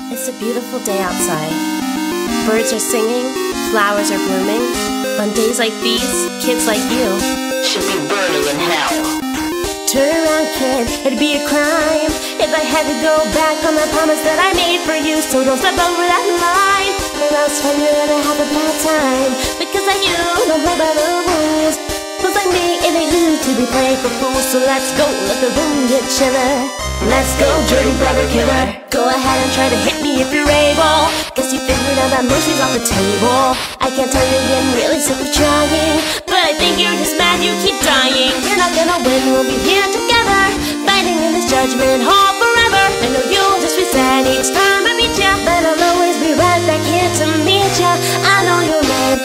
It's a beautiful day outside. Birds are singing, flowers are blooming. On days like these, kids like you should be burning in hell. Turn around, kid, it'd be a crime if I had to go back on the promise that I made for you. So don't step over that line, or else when you're gonna have a bad time. Because like you don't play by the rules. Fools like me, it ain't new to be playing for fools. So let's go, let the room get chiller. Let's go, dirty brother killer. Go ahead and try to hit me if you're able. Guess you figured out that mercy's off the table. I can't tell you're getting really sick of trying, but I think you're just mad you keep dying. You're not gonna win, we'll be here together, fighting in this judgment hall forever. I know you'll just reset each time I meet ya, but I'll always be right back here to meet ya. I know you're mad.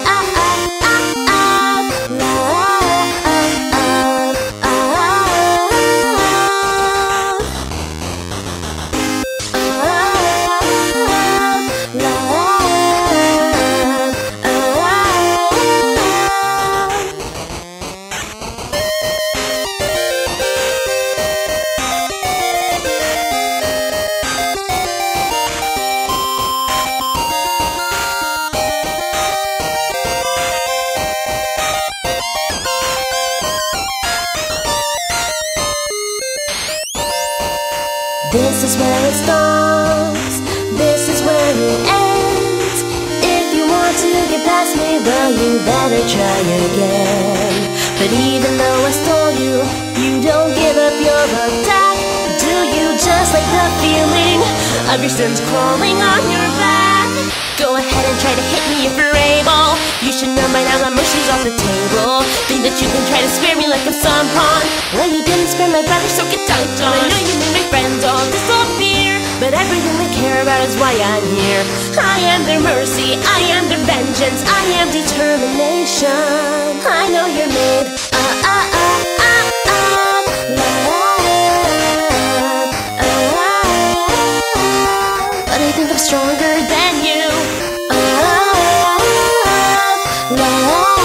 This is where it starts, this is where it ends. If you want to get past me, well, you better try again. But even though I stole you, you don't give up your attack, do you? Just like the feeling of your sins crawling on your back. Go ahead and try to hit me if you're able. You should know by now that mercy's off the table. Think that you can try to spare me like I'm some pawn. Well, you didn't spare my brother, so get dunked on. I know you made my friends all disappear, but everything they care about is why I'm here. I am their mercy, I am their vengeance, I am determination. I know you're made but I think I'm stronger than you. Love.